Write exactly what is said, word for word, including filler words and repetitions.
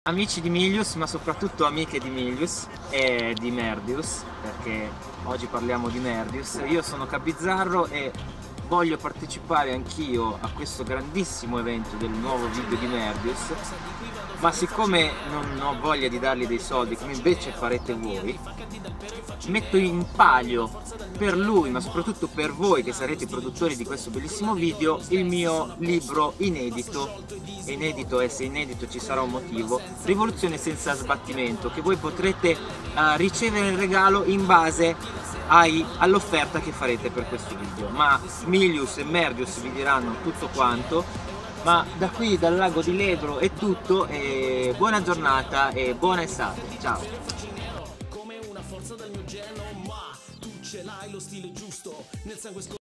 Amici di Milius, ma soprattutto amiche di Milius e di Merdius, perché oggi parliamo di Merdius. Io sono Cabizzarro e voglio partecipare anch'io a questo grandissimo evento del nuovo video di Merdius, ma siccome non ho voglia di dargli dei soldi come invece farete voi, metto in palio per lui, ma soprattutto per voi che sarete i produttori di questo bellissimo video, il mio libro inedito. Inedito, e se inedito ci sarà un motivo: Rivoluzione senza sbattimento, che voi potrete uh, ricevere in regalo in base all'offerta che farete per questo video. Ma Milius e Merdius vi diranno tutto quanto. Ma da qui, dal lago di Lebro, è tutto, e buona giornata e buona estate, ciao! Come una forza del mio geno, ma tu ce l'hai lo stile giusto nel sangue.